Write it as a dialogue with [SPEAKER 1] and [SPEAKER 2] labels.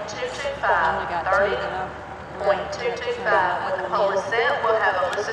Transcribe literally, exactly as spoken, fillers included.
[SPEAKER 1] two two five, thirty point two two five. With the pole is set, we'll have Alyssa